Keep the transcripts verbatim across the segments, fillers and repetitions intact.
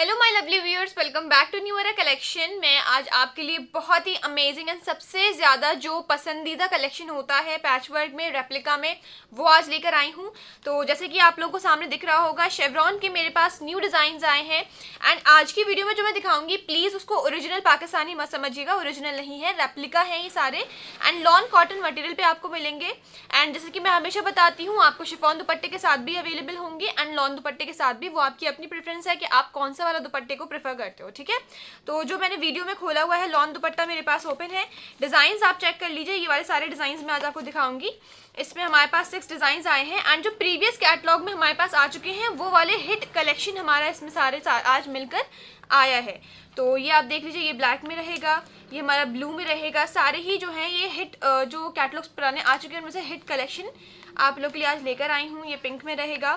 Hello my lovely viewers, welcome back to new era collection. मैं आज आपके लिए बहुत ही अमेजिंग एंड सबसे ज़्यादा जो पसंदीदा कलेक्शन होता है पैचवर्क में, रेप्लिका में, वो आज लेकर आई हूँ। तो जैसे कि आप लोगों को सामने दिख रहा होगा, शेवरॉन के मेरे पास न्यू डिज़ाइंस आए हैं। एंड आज की वीडियो में जो मैं दिखाऊंगी, प्लीज़ उसको ओरिजिनल पाकिस्तानी मत समझिएगा, ओरिजिनल नहीं है, रेप्लिका है ये सारे। एंड लॉन कॉटन मटेरियल पे आपको मिलेंगे। एंड जैसे कि मैं हमेशा बताती हूँ, आपको शिफॉन दुपट्टे के साथ भी अवेलेबल होंगे एंड लॉन दुपट्टे के साथ भी। वो आपकी अपनी प्रेफरेंस है कि आप कौन सा वाला दुपट्टे को प्रेफर करते हो, ठीक है। तो जो मैंने वीडियो में खोला हुआ है लॉन दुपट्टा मेरे पास ओपन है। डिजाइन्स आप चेक कर लीजिए, ये वाले सारे डिजाइन्स मैं आज आपको दिखाऊंगी। इसमें हमारे पास सिक्स डिजाइन्स आए हैं एंड जो प्रीवियस कैटलॉग में हमारे पास आ चुके हैं वो वाले हिट कलेक्शन हमारा इसमें सारे आज मिलकर आया है। तो ये आप देख लीजिए, ये ब्लैक में रहेगा, ये हमारा ब्लू में रहेगा। सारे ही जो हैं ये हिट जो कैटलॉग्स पुराने आ चुके हैं उनमें से हिट कलेक्शन आप लोग के लिए आज लेकर आई हूँ। ये पिंक में रहेगा,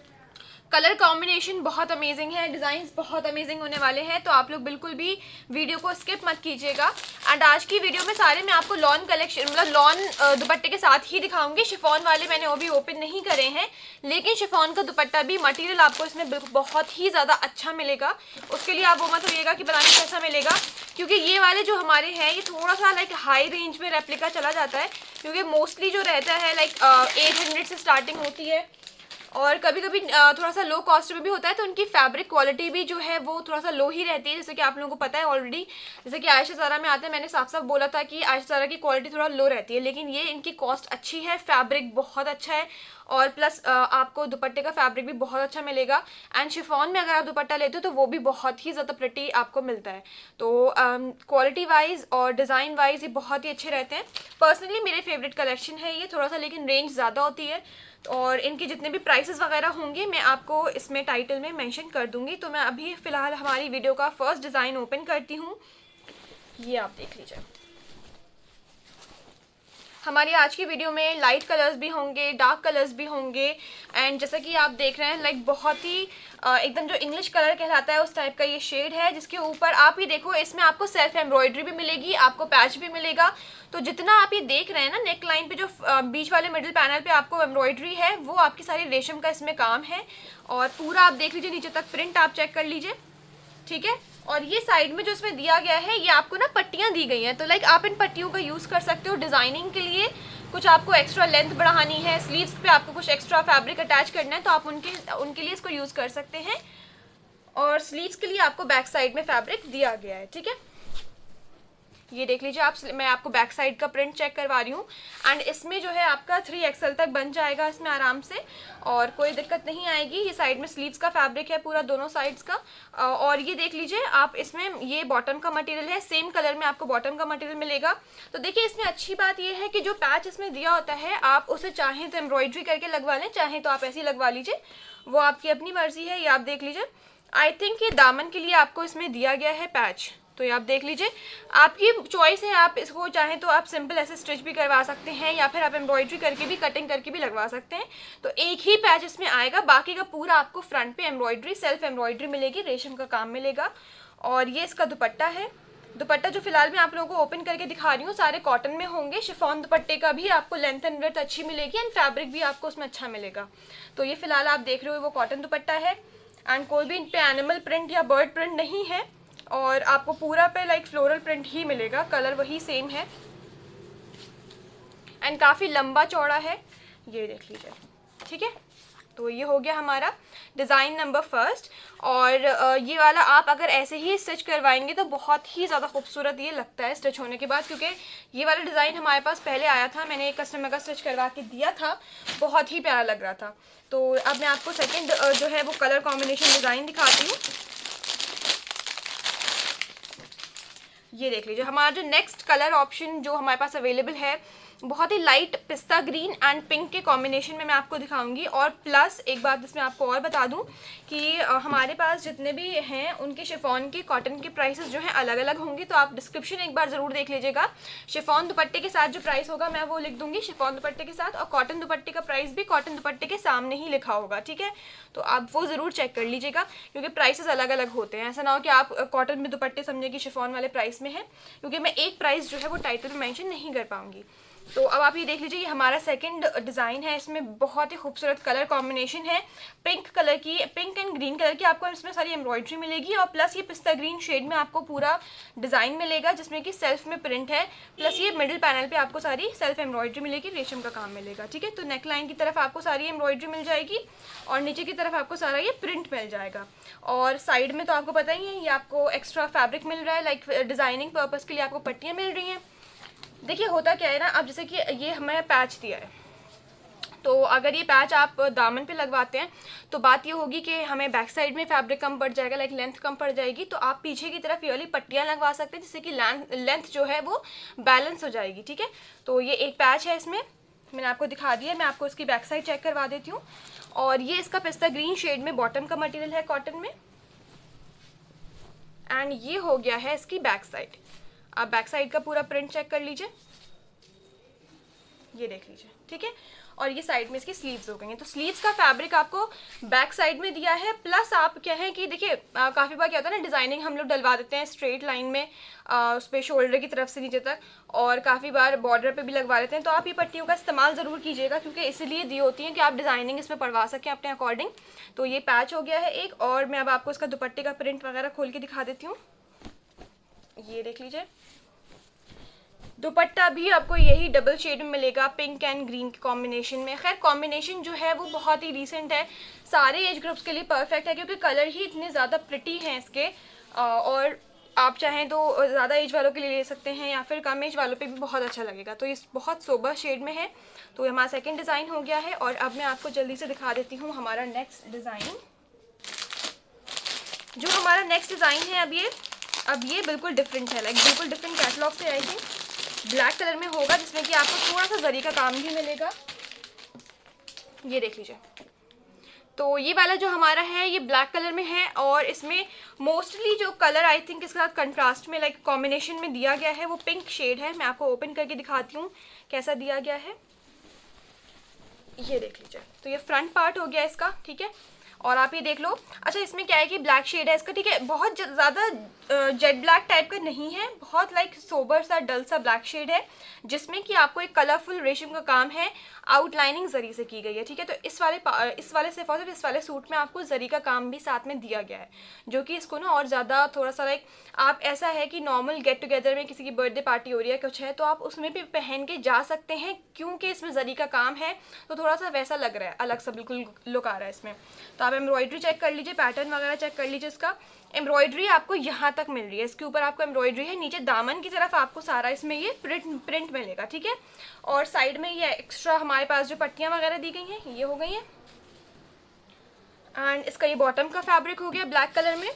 कलर कॉम्बिनेशन बहुत अमेजिंग है, डिज़ाइंस बहुत अमेजिंग होने वाले हैं। तो आप लोग बिल्कुल भी वीडियो को स्किप मत कीजिएगा। एंड आज की वीडियो में सारे मैं आपको लॉन कलेक्शन मतलब लॉन दुपट्टे के साथ ही दिखाऊंगी। शिफॉन वाले मैंने वो भी ओपन नहीं करे हैं, लेकिन शिफॉन का दुपट्टा भी मटेरियल आपको इसमें बहुत ही ज़्यादा अच्छा मिलेगा। उसके लिए आप वो मत होइएगा कि पता नहीं कैसा मिलेगा, क्योंकि ये वाले जो हमारे हैं ये थोड़ा सा लाइक हाई रेंज में रेप्लिका चला जाता है, क्योंकि मोस्टली जो रहता है लाइक एट हंड्रेड से स्टार्टिंग होती है और कभी कभी थोड़ा सा लो कॉस्ट में भी होता है। तो उनकी फैब्रिक क्वालिटी भी जो है वो थोड़ा सा लो ही रहती है, जैसे कि आप लोगों को पता है ऑलरेडी। जैसे कि आयशा ज़ारा में आते हैं, मैंने साफ साफ बोला था कि आयशा ज़ारा की क्वालिटी थोड़ा लो रहती है, लेकिन ये इनकी कॉस्ट अच्छी है, फैब्रिक बहुत अच्छा है और प्लस आपको दुपट्टे का फैब्रिक भी बहुत अच्छा मिलेगा। एंड शिफॉन में अगर आप दुपट्टा लेते हो तो वो भी बहुत ही ज़्यादा प्रिटी आपको मिलता है। तो क्वालिटी वाइज और डिज़ाइन वाइज ये बहुत ही अच्छे रहते हैं। पर्सनली मेरे फेवरेट कलेक्शन है ये, थोड़ा सा लेकिन रेंज ज़्यादा होती है और इनके जितने भी प्राइसेस वगैरह होंगे मैं आपको इसमें टाइटल में मेंशन कर दूंगी। तो मैं अभी फ़िलहाल हमारी वीडियो का फर्स्ट डिज़ाइन ओपन करती हूँ। ये आप देख लीजिए, हमारी आज की वीडियो में लाइट कलर्स भी होंगे, डार्क कलर्स भी होंगे। एंड जैसा कि आप देख रहे हैं लाइक बहुत ही एकदम जो इंग्लिश कलर कहलाता है उस टाइप का ये शेड है, जिसके ऊपर आप ही देखो इसमें आपको सेल्फ एम्ब्रॉयडरी भी मिलेगी, आपको पैच भी मिलेगा। तो जितना आप ये देख रहे हैं ना, नेक लाइन पे जो बीच वाले मिडिल पैनल पे आपको एम्ब्रॉयडरी है वो आपकी सारी रेशम का इसमें काम है। और पूरा आप देख लीजिए, नीचे तक प्रिंट आप चेक कर लीजिए, ठीक है। और ये साइड में जो इसमें दिया गया है ये आपको ना पट्टियाँ दी गई हैं, तो लाइक आप इन पट्टियों का यूज़ कर सकते हो डिज़ाइनिंग के लिए। कुछ आपको एक्स्ट्रा लेंथ बढ़ानी है, स्लीव्स पे आपको कुछ एक्स्ट्रा फैब्रिक अटैच करना है तो आप उनके उनके लिए इसको यूज़ कर सकते हैं। और स्लीव्स के लिए आपको बैक साइड में फैब्रिक दिया गया है, ठीक है। ये देख लीजिए आप, मैं आपको बैक साइड का प्रिंट चेक करवा रही हूँ। एंड इसमें जो है आपका थ्री एक्सएल तक बन जाएगा इसमें आराम से और कोई दिक्कत नहीं आएगी। ये साइड में स्लीव्स का फैब्रिक है पूरा दोनों साइड्स का। और ये देख लीजिए आप, इसमें ये बॉटम का मटेरियल है, सेम कलर में आपको बॉटम का मटेरियल मिलेगा। तो देखिए इसमें अच्छी बात ये है कि जो पैच इसमें दिया होता है आप उसे चाहें तो एम्ब्रॉयडरी करके लगवा लें, चाहें तो आप ऐसे ही लगवा लीजिए, वो आपकी अपनी मर्जी है। ये आप देख लीजिए, आई थिंक ये दामन के लिए आपको इसमें दिया गया है पैच। तो ये आप देख लीजिए, आपकी चॉइस है, आप इसको चाहें तो आप सिंपल ऐसे स्टिच भी करवा सकते हैं या फिर आप एम्ब्रॉयडरी करके भी, कटिंग करके भी लगवा सकते हैं। तो एक ही पैच इसमें आएगा, बाकी का पूरा आपको फ्रंट पे एम्ब्रॉयडरी, सेल्फ एम्ब्रॉयडरी मिलेगी, रेशम का काम मिलेगा। और ये इसका दुपट्टा है। दुपट्टा जो फिलहाल मैं आप लोगों को ओपन करके दिखा रही हूँ सारे कॉटन में होंगे। शिफॉन दुपट्टे का भी आपको लेंथ एंड विड्थ अच्छी मिलेगी एंड फैब्रिक भी आपको उसमें अच्छा मिलेगा। तो ये फिलहाल आप देख रहे हो वो कॉटन दुपट्टा है एंड कोई भी इन पे एनिमल प्रिंट या बर्ड प्रिंट नहीं है और आपको पूरा पे लाइक फ्लोरल प्रिंट ही मिलेगा, कलर वही सेम है एंड काफ़ी लंबा चौड़ा है। ये देख लीजिए, ठीक है। तो ये हो गया हमारा डिज़ाइन नंबर फर्स्ट। और ये वाला आप अगर ऐसे ही स्टिच करवाएंगे तो बहुत ही ज़्यादा खूबसूरत ये लगता है स्टिच होने के बाद, क्योंकि ये वाला डिज़ाइन हमारे पास पहले आया था, मैंने एक कस्टमर का स्टिच करवा के दिया था, बहुत ही प्यारा लग रहा था। तो अब मैं आपको सेकेंड जो है वो कलर कॉम्बिनेशन डिज़ाइन दिखाती हूँ। ये देख लीजिए, हमारा जो नेक्स्ट कलर ऑप्शन जो हमारे पास अवेलेबल है बहुत ही लाइट पिस्ता ग्रीन एंड पिंक के कॉम्बिनेशन में मैं आपको दिखाऊंगी। और प्लस एक बात इसमें आपको और बता दूं कि हमारे पास जितने भी हैं उनके शिफॉन के कॉटन के प्राइसेस जो हैं अलग अलग होंगे, तो आप डिस्क्रिप्शन एक बार ज़रूर देख लीजिएगा। शिफॉन दुपट्टे के साथ जो प्राइस होगा मैं वो लिख दूंगी शिफॉन दुपट्टे के साथ, और कॉटन दुपट्टे का प्राइस भी कॉटन दुपट्टे के सामने ही लिखा होगा, ठीक है। तो आप वो ज़रूर चेक कर लीजिएगा, क्योंकि प्राइसेस अलग अलग होते हैं। ऐसा ना हो कि आप कॉटन में दुपट्टे समझे कि शिफॉन वाले प्राइस में है, क्योंकि मैं एक प्राइस जो है वो टाइटल में मेंशन नहीं कर पाऊंगी। तो अब आप ये देख लीजिए, ये हमारा सेकंड डिज़ाइन है। इसमें बहुत ही खूबसूरत कलर कॉम्बिनेशन है, पिंक कलर की, पिंक एंड ग्रीन कलर की आपको इसमें सारी एम्ब्रॉयडरी मिलेगी, और प्लस ये पिस्ता ग्रीन शेड में आपको पूरा डिज़ाइन मिलेगा जिसमें कि सेल्फ में प्रिंट है, प्लस ये मिडिल पैनल पे आपको सारी सेल्फ एम्ब्रॉयडरी मिलेगी, रेशम का काम मिलेगा। ठीक है, तो नेक लाइन की तरफ आपको सारी एम्ब्रॉयडरी मिल जाएगी और नीचे की तरफ आपको सारा ये प्रिंट मिल जाएगा। और साइड में तो आपको पता ही है, ये आपको एक्स्ट्रा फैब्रिक मिल रहा है, लाइक डिज़ाइनिंग पर्पज़ के लिए आपको पट्टियाँ मिल रही हैं। देखिए होता क्या है ना, अब जैसे कि ये हमें पैच दिया है, तो अगर ये पैच आप दामन पे लगवाते हैं तो बात ये होगी कि हमें बैक साइड में फैब्रिक कम पड़ जाएगा, लाइक लेंथ कम पड़ जाएगी, तो आप पीछे की तरफ ये वाली पट्टियाँ लगवा सकते हैं जिससे कि लेंथ जो है वो बैलेंस हो जाएगी। ठीक है, तो ये एक पैच है, इसमें मैंने आपको दिखा दिया है, मैं आपको इसकी बैक साइड चेक करवा देती हूँ। और ये इसका पिस्ता ग्रीन शेड में बॉटम का मटेरियल है कॉटन में, एंड ये हो गया है इसकी बैक साइड। आप बैक साइड का पूरा प्रिंट चेक कर लीजिए, ये देख लीजिए। ठीक है, और ये साइड में इसकी स्लीव्स हो गई हैं। तो स्लीव्स का फैब्रिक आपको बैक साइड में दिया है, प्लस आप क्या है कि देखिए काफ़ी बार क्या होता है ना, डिज़ाइनिंग हम लोग डलवा देते हैं स्ट्रेट लाइन में, आ, उस पर शोल्डर की तरफ से नीचे तक, और काफ़ी बार बॉर्डर पे भी लगवा देते हैं। तो आप ये पट्टियों का इस्तेमाल ज़रूर कीजिएगा, क्योंकि इसलिए दी होती हैं कि आप डिज़ाइनिंग इसमें पढ़वा सकें अपने अकॉर्डिंग। तो ये पैच हो गया है एक, और मैं अब आपको इसका दुपट्टे का प्रिंट वगैरह खोल के दिखा देती हूँ, ये देख लीजिए। दुपट्टा भी आपको यही डबल शेड में मिलेगा, पिंक एंड ग्रीन के कॉम्बिनेशन में। खैर कॉम्बिनेशन जो है वो बहुत ही रीसेंट है, सारे एज ग्रुप्स के लिए परफेक्ट है, क्योंकि कलर ही इतने ज़्यादा प्रिटी हैं इसके, और आप चाहें तो ज़्यादा एज वालों के लिए ले सकते हैं, या फिर कम एज वालों पे भी बहुत अच्छा लगेगा। तो ये बहुत सोबर शेड में है। तो ये हमारा सेकेंड डिज़ाइन हो गया है, और अब मैं आपको जल्दी से दिखा देती हूँ हमारा नेक्स्ट डिज़ाइन। जो हमारा नेक्स्ट डिज़ाइन है अब ये अब ये बिल्कुल डिफरेंट है, लाइक बिल्कुल डिफरेंट कैटलॉग से आई थिंक, ब्लैक कलर में होगा, जिसमें कि आपको थोड़ा सा जरी का काम भी मिलेगा, ये देख लीजिए। तो ये वाला जो हमारा है ये ब्लैक कलर में है, और इसमें मोस्टली जो कलर आई थिंक इसके साथ कंट्रास्ट में लाइक कॉम्बिनेशन में दिया गया है वो पिंक शेड है। मैं आपको ओपन करके दिखाती हूँ कैसा दिया गया है, ये देख लीजिए। तो ये फ्रंट पार्ट हो गया इसका, ठीक है, और आप ये देख लो। अच्छा, इसमें क्या है कि ब्लैक शेड है इसका, ठीक है, बहुत ज़्यादा जेट ब्लैक टाइप का नहीं है, बहुत लाइक सोबर सा डल सा ब्लैक शेड है, जिसमें कि आपको एक कलरफुल रेशम का काम है, आउटलाइनिंग जरी से की गई है। ठीक है, तो इस वाले इस वाले सिर्फ और सिर्फ इस वाले सूट में आपको जरी का काम भी साथ में दिया गया है, जो कि इसको ना और ज़्यादा थोड़ा सा लाइक, आप ऐसा है कि नॉर्मल गेट टुगेदर में किसी की बर्थडे पार्टी हो रही है कुछ है, तो आप उसमें भी पहन के जा सकते हैं, क्योंकि इसमें जरी का काम है, तो थोड़ा सा वैसा लग रहा है, अलग सा बिल्कुल लुक आ रहा है इसमें। तो आप एम्ब्रॉयडरी चेक कर लीजिए, पैटर्न वगैरह चेक कर लीजिए। इसका एम्ब्रॉयडरी आपको यहाँ तक मिल रही है, इसके ऊपर आपको एम्ब्रॉयडरी है, नीचे दामन की तरफ आपको सारा इसमें ये प्रिंट प्रिंट मिलेगा। ठीक है, और साइड में ये एक्स्ट्रा हमारे पास जो पट्टियाँ वगैरह दी गई हैं ये हो गई हैं, एंड इसका ये बॉटम का फैब्रिक हो गया ब्लैक कलर में,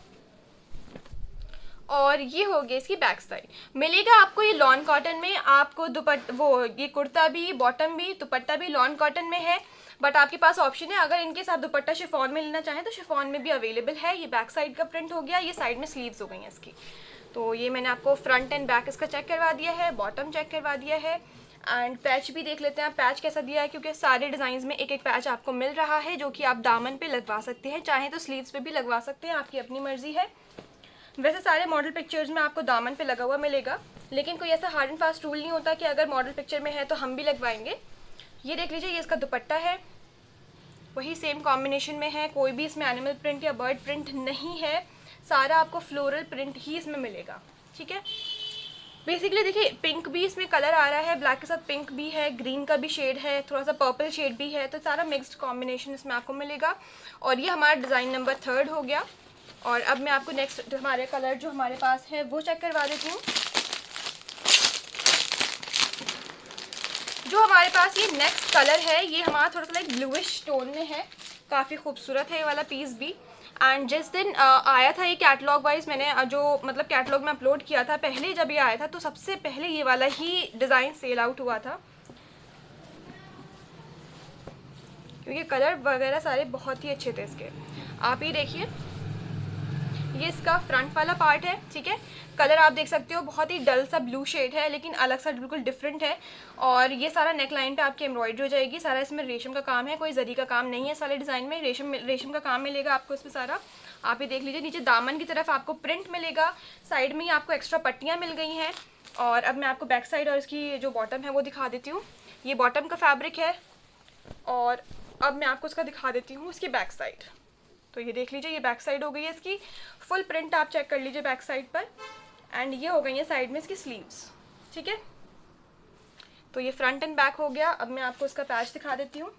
और ये हो गया इसकी बैक साइड। मिलेगा आपको ये लॉन कॉटन में, आपको दुपट्टा वो ये कुर्ता भी, बॉटम भी, दुपट्टा भी लॉन कॉटन में है, बट आपके पास ऑप्शन है, अगर इनके साथ दुपट्टा शिफॉन में लेना चाहें तो शिफॉन में भी अवेलेबल है। ये बैक साइड का प्रिंट हो गया, ये साइड में स्लीव्स हो गई हैं इसकी। तो ये मैंने आपको फ्रंट एंड बैक इसका चेक करवा दिया है, बॉटम चेक करवा दिया है, एंड पैच भी देख लेते हैं पैच कैसा दिया है, क्योंकि सारे डिज़ाइन में एक एक पैच आपको मिल रहा है, जो कि आप दामन पे लगवा सकते हैं, चाहें तो स्लीव्स पे भी लगवा सकते हैं, आपकी अपनी मर्जी है। वैसे सारे मॉडल पिक्चर्स में आपको दामन पे लगा हुआ मिलेगा, लेकिन कोई ऐसा हार्ड एंड फास्ट रूल नहीं होता कि अगर मॉडल पिक्चर में है तो हम भी लगवाएंगे। ये देख लीजिए, ये इसका दुपट्टा है, वही सेम कॉम्बिनेशन में है, कोई भी इसमें एनिमल प्रिंट या बर्ड प्रिंट नहीं है, सारा आपको फ्लोरल प्रिंट ही इसमें मिलेगा। ठीक है, बेसिकली देखिए पिंक भी इसमें कलर आ रहा है, ब्लैक के साथ पिंक भी है, ग्रीन का भी शेड है, थोड़ा सा पर्पल शेड भी है, तो सारा मिक्स्ड कॉम्बिनेशन इसमें आपको मिलेगा। और ये हमारा डिज़ाइन नंबर थर्ड हो गया, और अब मैं आपको नेक्स्ट हमारे कलर जो हमारे पास है वो चेक करवा देती हूँ। जो हमारे पास ये नेक्स्ट कलर है, ये हमारा थोड़ा सा लाइक ब्लूइश टोन में है, काफ़ी खूबसूरत है ये वाला पीस भी। एंड जिस दिन uh, आया था ये कैटलॉग वाइज, मैंने uh, जो मतलब कैटलॉग में अपलोड किया था पहले, जब ये आया था तो सबसे पहले ये वाला ही डिज़ाइन सेल आउट हुआ था, क्योंकि कलर वगैरह सारे बहुत ही अच्छे थे इसके। आप ये देखिए, ये इसका फ्रंट वाला पार्ट है, ठीक है, कलर आप देख सकते हो बहुत ही डल सा ब्लू शेड है, लेकिन अलग सा बिल्कुल डिफरेंट है। और ये सारा नेक लाइन पे आपकी एम्ब्रॉयडरी हो जाएगी, सारा इसमें रेशम का काम है, कोई जरी का काम नहीं है, सारे डिज़ाइन में रेशम रेशम का काम मिलेगा आपको इसमें सारा। आप ये देख लीजिए, नीचे दामन की तरफ आपको प्रिंट मिलेगा, साइड में ही आपको एक्स्ट्रा पट्टियाँ मिल गई हैं, और अब मैं आपको बैक साइड और इसकी जो बॉटम है वो दिखा देती हूँ। ये बॉटम का फैब्रिक है और अब मैं आपको इसका दिखा देती हूँ इसकी बैक साइड। तो ये देख लीजिए, ये बैक साइड हो गई है इसकी। फुल प्रिंट आप चेक कर लीजिए बैक साइड पर। एंड ये हो गई है साइड में इसकी स्लीव्स, ठीक है। तो ये फ्रंट एंड बैक हो गया। अब मैं आपको इसका पैच दिखा देती हूँ।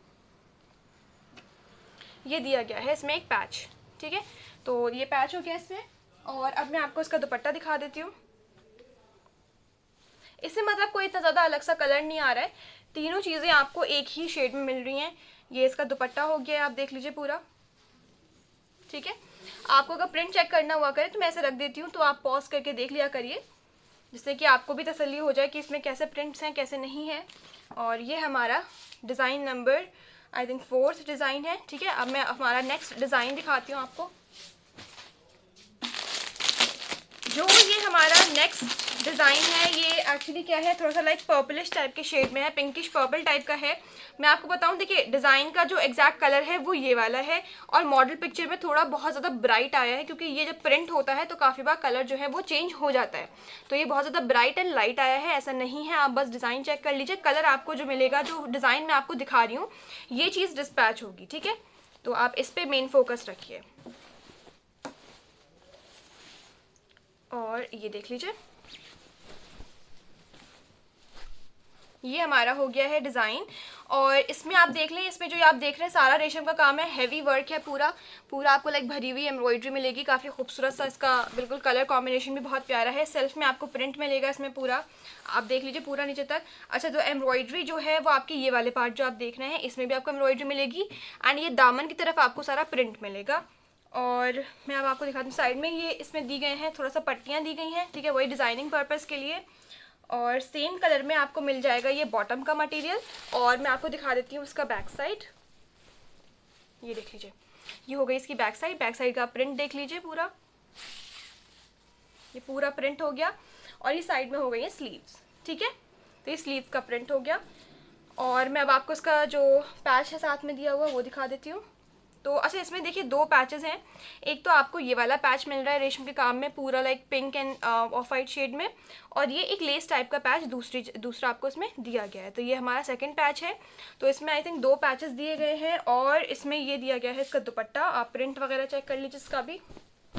ये दिया गया है इसमें एक पैच, ठीक है। तो ये पैच हो गया इसमें। और अब मैं आपको इसका दुपट्टा दिखा देती हूँ। इससे मतलब कोई इतना ज़्यादा अलग सा कलर नहीं आ रहा है, तीनों चीज़ें आपको एक ही शेड में मिल रही हैं। ये इसका दुपट्टा हो गया है, आप देख लीजिए पूरा, ठीक है। आपको अगर प्रिंट चेक करना हुआ करे तो मैं ऐसे रख देती हूँ, तो आप पॉज करके देख लिया करिए, जिससे कि आपको भी तसल्ली हो जाए कि इसमें कैसे प्रिंट्स हैं कैसे नहीं है। और ये हमारा design number I think fourth design है, ठीक है। अब मैं हमारा नेक्स्ट डिज़ाइन दिखाती हूँ आपको। जो ये हमारा नेक्स्ट डिज़ाइन है ये एक्चुअली क्या है, थोड़ा सा लाइक पर्पलिश टाइप के शेड में है, पिंकिश पर्पल टाइप का है। मैं आपको बताऊं, देखिए डिज़ाइन का जो एग्जैक्ट कलर है वो ये वाला है, और मॉडल पिक्चर में थोड़ा बहुत ज़्यादा ब्राइट आया है, क्योंकि ये जब प्रिंट होता है तो काफ़ी बार कलर जो है वो चेंज हो जाता है। तो ये बहुत ज़्यादा ब्राइट एंड लाइट आया है, ऐसा नहीं है। आप बस डिज़ाइन चेक कर लीजिए, कलर आपको जो मिलेगा, जो डिज़ाइन मैं आपको दिखा रही हूँ ये चीज़ डिस्पैच होगी, ठीक है। तो आप इस पर मेन फोकस रखिए। और ये देख लीजिए, ये हमारा हो गया है डिज़ाइन। और इसमें आप देख लें, इसमें जो आप देख रहे हैं सारा रेशम का काम है, हैवी वर्क है पूरा पूरा। आपको लाइक भरी हुई एम्ब्रॉयडरी मिलेगी, काफ़ी खूबसूरत सा इसका बिल्कुल कलर कॉम्बिनेशन भी बहुत प्यारा है। सेल्फ में आपको प्रिंट मिलेगा इसमें पूरा, आप देख लीजिए पूरा नीचे तक। अच्छा, तो एम्ब्रॉयडरी जो है वो आपकी ये वाले पार्ट जो आप देख रहे हैं इसमें भी आपको एम्ब्रॉयडरी मिलेगी, एंड ये दामन की तरफ आपको सारा प्रिंट मिलेगा। और मैं अब आपको दिखाती हूँ साइड में, ये इसमें दी गए हैं थोड़ा सा पट्टियाँ दी गई हैं, ठीक है, वही डिज़ाइनिंग पर्पज़ के लिए। और सेम कलर में आपको मिल जाएगा ये बॉटम का मटेरियल। और मैं आपको दिखा देती हूँ इसका बैक साइड। ये देख लीजिए, ये हो गई इसकी बैक साइड। बैक साइड का प्रिंट देख लीजिए पूरा, ये पूरा प्रिंट हो गया। और ये साइड में हो गई है स्लीव्स, ठीक है। तो ये स्लीव्स का प्रिंट हो गया। और मैं अब आपको इसका जो पैच है साथ में दिया हुआ वो दिखा देती हूँ। तो अच्छा, इसमें देखिए दो पैचेस हैं। एक तो आपको ये वाला पैच मिल रहा है रेशम के काम में पूरा like pink and off white shade में, और ये एक लेस टाइप का पैच दूसरी दूसरा आपको इसमें दिया गया है। तो ये हमारा सेकंड पैच है। तो इसमें आई थिंक दो पैचेस दिए गए हैं, और इसमें ये दिया गया है इसका दुपट्टा। आप प्रिंट वगैरह चेक कर लीजिए इसका भी,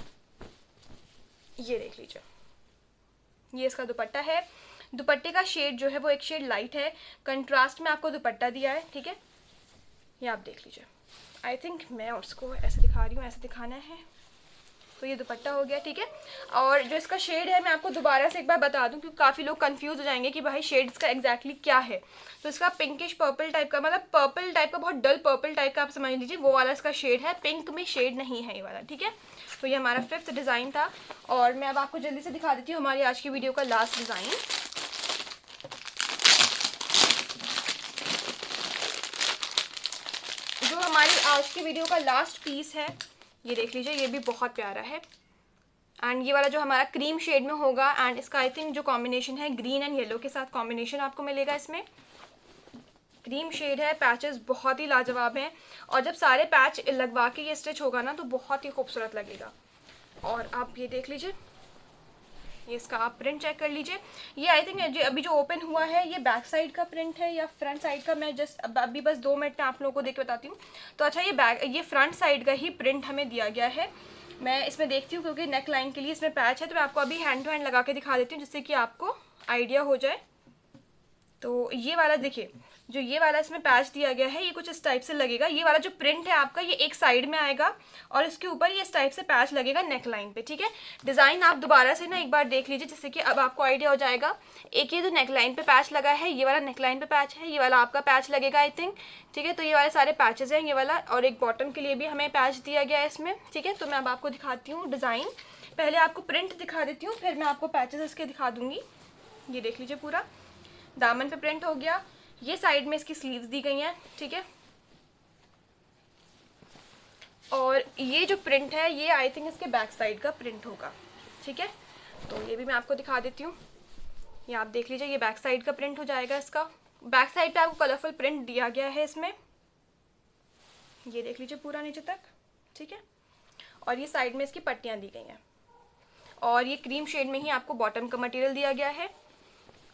ये देख लीजिए, ये इसका दुपट्टा है। दुपट्टे का शेड जो है वो एक शेड लाइट है, कंट्रास्ट में आपको दुपट्टा दिया है, ठीक है। ये आप देख लीजिए, आई थिंक मैं उसको ऐसे दिखा रही हूँ, ऐसे दिखाना है। तो ये दुपट्टा हो गया, ठीक है। और जो इसका शेड है मैं आपको दोबारा से एक बार बता दूं, क्योंकि काफ़ी लोग कंफ्यूज हो जाएंगे कि भाई शेड इसका एग्जैक्टली क्या है। तो इसका पिंकिश पर्पल टाइप का, मतलब पर्पल टाइप का, बहुत डल पर्पल टाइप का आप समझ लीजिए, वो वाला इसका शेड है। पिंक में शेड नहीं है ये वाला, ठीक है। तो ये हमारा फिफ्थ डिज़ाइन था। और मैं अब आपको जल्दी से दिखा देती हूँ हमारी आज की वीडियो का लास्ट डिज़ाइन। जो हमारी आज की वीडियो का लास्ट पीस है, ये देख लीजिए, ये भी बहुत प्यारा है। एंड ये वाला जो हमारा क्रीम शेड में होगा, एंड इसका आई थिंक जो कॉम्बिनेशन है ग्रीन एंड येलो के साथ कॉम्बिनेशन आपको मिलेगा इसमें। क्रीम शेड है, पैचेस बहुत ही लाजवाब हैं, और जब सारे पैच लगवा के ये स्टिच होगा ना तो बहुत ही खूबसूरत लगेगा। और आप ये देख लीजिए, ये इसका आप प्रिंट चेक कर लीजिए। ये आई थिंक अभी जो ओपन हुआ है ये बैक साइड का प्रिंट है या फ्रंट साइड का, मैं जस्ट अभी बस दो मिनट में आप लोगों को देख के बताती हूँ। तो अच्छा, ये बैक ये फ्रंट साइड का ही प्रिंट हमें दिया गया है। मैं इसमें देखती हूँ क्योंकि नेक लाइन के लिए इसमें पैच है, तो मैं आपको अभी हैंड टू हैंड लगा के दिखा देती हूँ जिससे कि आपको आइडिया हो जाए। तो ये वाला देखिए, जो ये वाला इसमें पैच दिया गया है ये कुछ इस टाइप से लगेगा। ये वाला जो प्रिंट है आपका ये एक साइड में आएगा, और इसके ऊपर ये इस टाइप से पैच लगेगा नेक लाइन पे, ठीक है। डिज़ाइन आप दोबारा से ना एक बार देख लीजिए, जिससे कि अब आपको आइडिया हो जाएगा। एक ये जो नेक लाइन पे पैच लगा है, ये वाला नेक लाइन पे पैच है, ये वाला आपका पैच लगेगा आई थिंक, ठीक है। तो ये वाले सारे पैचेज हैं, ये वाला, और एक बॉटम के लिए भी हमें पैच दिया गया है इसमें, ठीक है। तो मैं अब आपको दिखाती हूँ डिज़ाइन। पहले आपको प्रिंट दिखा देती हूँ, फिर मैं आपको पैचेज इसके दिखा दूँगी। ये देख लीजिए, पूरा दामन पे प्रिंट हो गया। ये साइड में इसकी स्लीव्स दी गई हैं, ठीक है। और ये जो प्रिंट है ये आई थिंक इसके बैक साइड का प्रिंट होगा, ठीक है। तो ये भी मैं आपको दिखा देती हूँ, ये आप देख लीजिए, ये बैक साइड का प्रिंट हो जाएगा इसका। बैक साइड पे आपको कलरफुल प्रिंट दिया गया है इसमें, ये देख लीजिए पूरा नीचे तक, ठीक है। और ये साइड में इसकी पट्टियाँ दी गई हैं, और ये क्रीम शेड में ही आपको बॉटम का मटेरियल दिया गया है।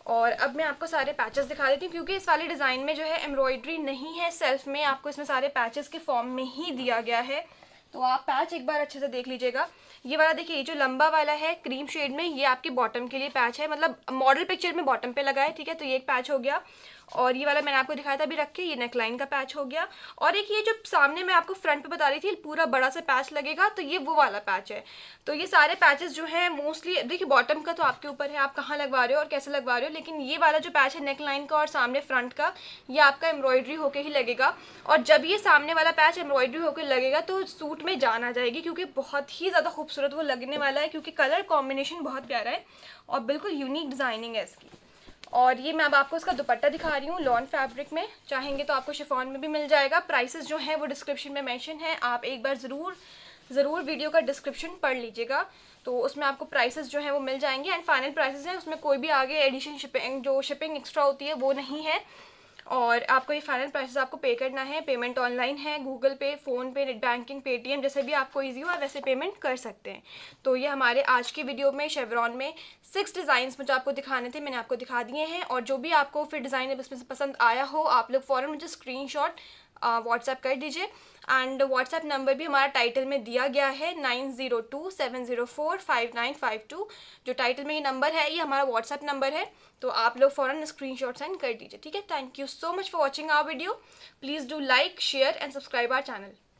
और अब मैं आपको सारे पैचेस दिखा देती हूँ, क्योंकि इस वाले डिज़ाइन में जो है एम्ब्रॉयडरी नहीं है सेल्फ में, आपको इसमें सारे पैचेस के फॉर्म में ही दिया गया है। तो आप पैच एक बार अच्छे से देख लीजिएगा। ये वाला देखिए, ये जो लंबा वाला है क्रीम शेड में, ये आपके बॉटम के लिए पैच है, मतलब मॉडल पिक्चर में बॉटम पे लगा है, ठीक है। तो ये एक पैच हो गया। और ये वाला मैंने आपको दिखाया था अभी रख के, ये नेकलाइन का पैच हो गया। और एक ये जो सामने मैं आपको फ्रंट पे बता रही थी पूरा बड़ा सा पैच लगेगा, तो ये वो वाला पैच है। तो ये सारे पैचेस जो हैं मोस्टली, देखिए बॉटम का तो आपके ऊपर है, आप कहाँ लगवा रहे हो और कैसे लगवा रहे हो, लेकिन ये वाला जो पैच है नेकलाइन का और सामने फ्रंट का, ये आपका एम्ब्रॉयडरी होके ही लगेगा। और जब ये सामने वाला पैच एम्ब्रॉयडरी होकर लगेगा तो सूट में जान आ जाएगी, क्योंकि बहुत ही ज़्यादा खूबसूरत वो लगने वाला है, क्योंकि कलर कॉम्बिनेशन बहुत प्यारा है और बिल्कुल यूनिक डिज़ाइनिंग है इसकी। और ये मैं अब आपको इसका दुपट्टा दिखा रही हूँ लॉन फैब्रिक में, चाहेंगे तो आपको शिफॉन में भी मिल जाएगा। प्राइसेस जो हैं वो डिस्क्रिप्शन में मेंशन है, आप एक बार ज़रूर ज़रूर वीडियो का डिस्क्रिप्शन पढ़ लीजिएगा, तो उसमें आपको प्राइसेस जो हैं वो मिल जाएंगे। एंड फाइनल प्राइसेस हैं, उसमें कोई भी आगे एडिशन शिपिंग जो शिपिंग एक्स्ट्रा होती है वो नहीं है। और आपको ये फाइनल प्राइसेस आपको पे करना है। पेमेंट ऑनलाइन है, Google Pay, PhonePe, net banking, Paytm, जैसे भी आपको इजी हो आप वैसे पेमेंट कर सकते हैं। तो ये हमारे आज की वीडियो में शेवरॉन में सिक्स डिज़ाइंस मुझे आपको दिखाने थे, मैंने आपको दिखा दिए हैं। और जो भी आपको फिर डिज़ाइन इसमें से पसंद आया हो, आप लोग फ़ौरन मुझे स्क्रीनशॉट व्हाट्सएप कर दीजिए। एंड व्हाट्सएप नंबर भी हमारा टाइटल में दिया गया है, nine zero two seven zero four five nine five two. जो टाइटल में ये नंबर है ये हमारा व्हाट्सएप नंबर है, तो आप लोग फ़ौरन स्क्रीनशॉट सेंड कर दीजिए, ठीक है। Thank you so much for watching our video. Please do like, share and subscribe our channel.